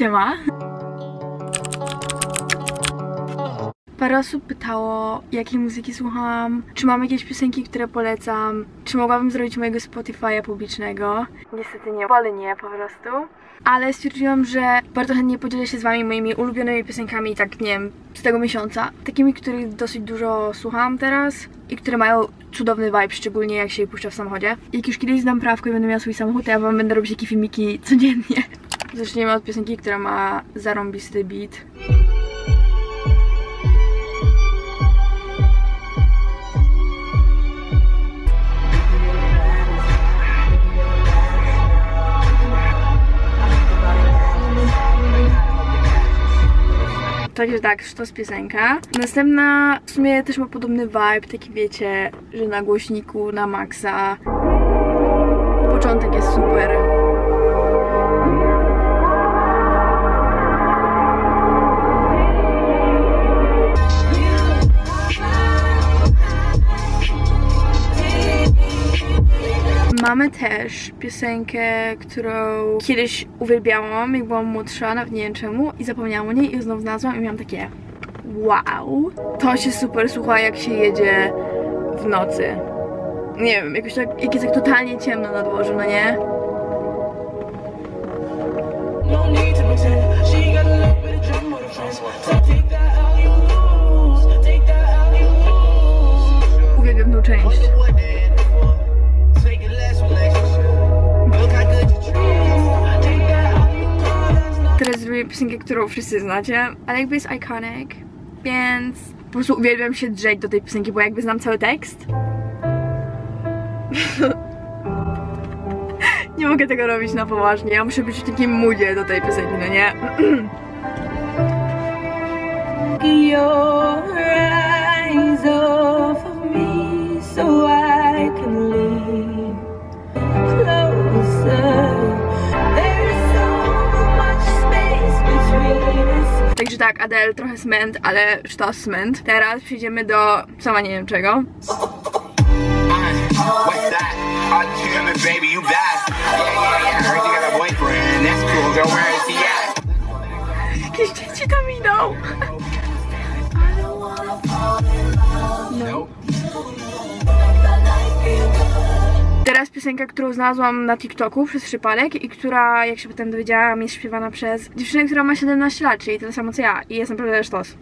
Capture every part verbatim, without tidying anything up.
Siema. Parę osób pytało, jakiej muzyki słucham, czy mam jakieś piosenki, które polecam, czy mogłabym zrobić mojego Spotify'a publicznego. Niestety nie, wolę nie po prostu. Ale stwierdziłam, że bardzo chętnie podzielę się z wami moimi ulubionymi piosenkami, tak nie wiem, z tego miesiąca. Takimi, których dosyć dużo słucham teraz i które mają cudowny vibe, szczególnie jak się je puszcza w samochodzie. Jak już kiedyś zdam prawko i będę miała swój samochód, to ja wam będę robić takie filmiki codziennie. Zaczniemy od piosenki, która ma zarąbisty beat. Także tak, to jest piosenka. Następna w sumie też ma podobny vibe, taki wiecie, że na głośniku, na maksa. Początek jest super. Mamy też piosenkę, którą kiedyś uwielbiałam, jak byłam młodsza, nawet nie wiem czemu, i zapomniałam o niej i ją znowu znalazłam i miałam takie wow, to się super słucha, jak się jedzie w nocy. Nie wiem, jakoś tak, jak jest tak totalnie ciemno na dworze, no nie? Uwielbiam tą część. Teraz zrobię piosenkę, którą wszyscy znacie, ale jakby jest iconic, więc po prostu uwielbiam się drzeć do tej piosenki, bo jakby znam cały tekst. Nie mogę tego robić na poważnie, ja muszę być w takim moodzie do tej piosenki, no nie? Your eyes off of me so I can lean closer. Także tak, Adele, trochę cement, ale sztos cement. Teraz przejdziemy do sama nie wiem czego. Jakieś dzieci tam idą. No. Teraz piosenka, którą znalazłam na TikToku przez przypadek i która, jak się potem dowiedziałam, jest śpiewana przez dziewczynę, która ma siedemnaście lat, czyli tyle samo co ja, i jest naprawdę sztos.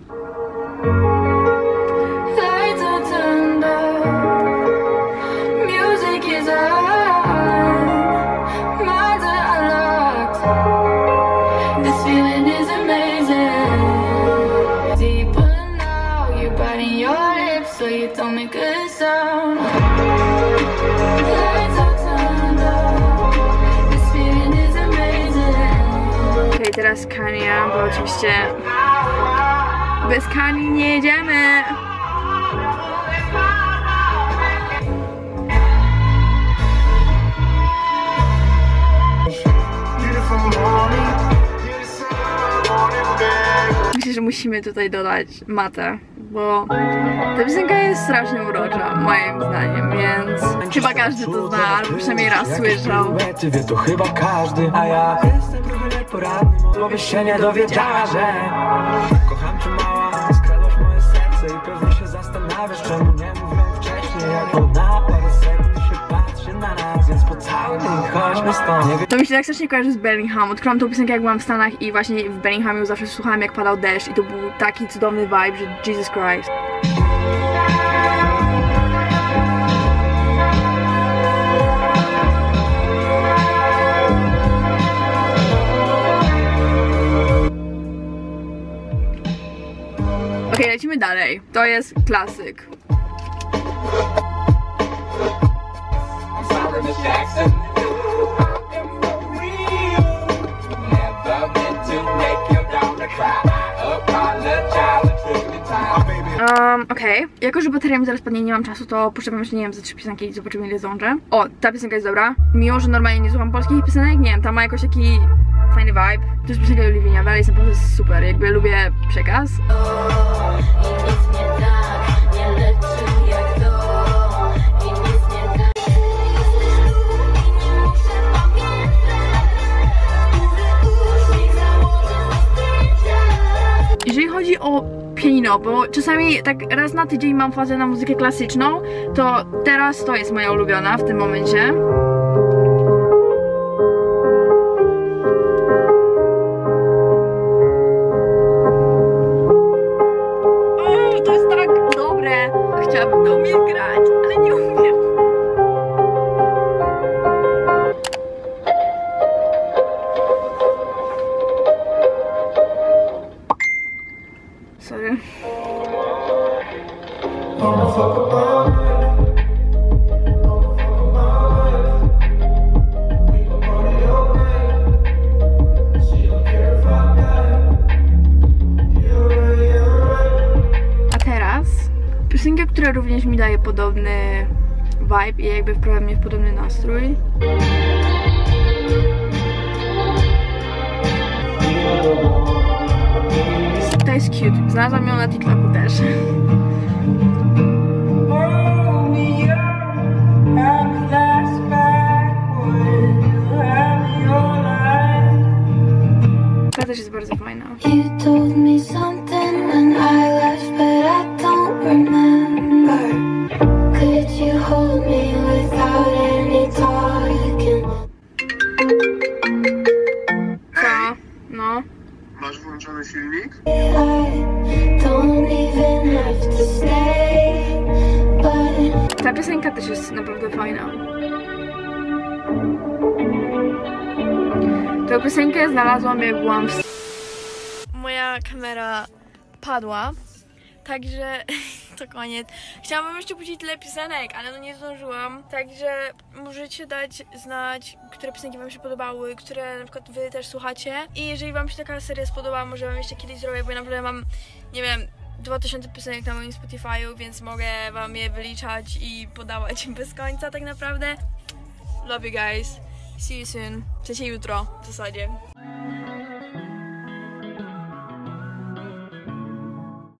Okej, teraz Kanye, bo oczywiście bez Kanye nie jedziemy. Myślę, że musimy tutaj dodać matę, bo ta piosenka jest strasznie urocza, moim zdaniem, więc chyba każdy to zna, albo przynajmniej raz słyszał. Wie to chyba każdy, a ja jestem trochę nieporadny, bo byś się nie dowiedziała, że kocham cię mała, skradłaś moje serce i pewnie się zastanawiasz, czemu nie mówiłem wcześniej, jak ona parę sekund się patrzy na nas, więc po cały dzień chodźmy stąd. To mi się tak strasznie kojarzy z Birmingham. Odkryłam tą piosenkę, jak byłam w Stanach i właśnie w Birminghamie zawsze słuchałam, jak padał deszcz i to był taki cudowny vibe, że Jesus Christ. Okej, okay, lecimy dalej. To jest klasyk. Um, okej. Okay. Jako, że bateria mi zaraz padnie, nie mam czasu, to puszczę wam jeszcze, nie wiem, za trzy piosenki i zobaczymy, ile zdążę. O, ta piosenka jest dobra. Mimo, że normalnie nie słucham polskich piosenek, nie wiem, tam ma jakoś taki fajny vibe. To jest piosenka Olivia, ale jest naprawdę super, jakby lubię przekaz. Jeżeli chodzi o pianino, bo czasami tak raz na tydzień mam fazę na muzykę klasyczną, to teraz to jest moja ulubiona w tym momencie. O, to jest tak dobre. Chciałabym to umieć grać, ale nie umiem. Sorry. A teraz piosenka, która również mi daje podobny vibe i jakby wprawia mnie w podobny nastrój. To jest cute. Znalazłam ją na TikToku też. Ta też jest bardzo fajna. You told me something when I left, but I don't remember. Could you hold me without any talking? Co? No. Masz włączony silnik? Ta piosenka też jest naprawdę fajna. Tę piosenkę znalazłam, jak byłam w... Moja kamera padła, także to koniec. Chciałabym jeszcze puścić tyle piosenek, ale no nie zdążyłam. Także możecie dać znać, które piosenki wam się podobały, które na przykład wy też słuchacie. I jeżeli wam się taka seria spodobała, może wam jeszcze kiedyś zrobię, bo ja naprawdę mam, nie wiem, dwa tysiące piosenek na moim Spotify'u, więc mogę wam je wyliczać i podawać bez końca tak naprawdę. Love you guys. See you soon. W sensie jutro w zasadzie.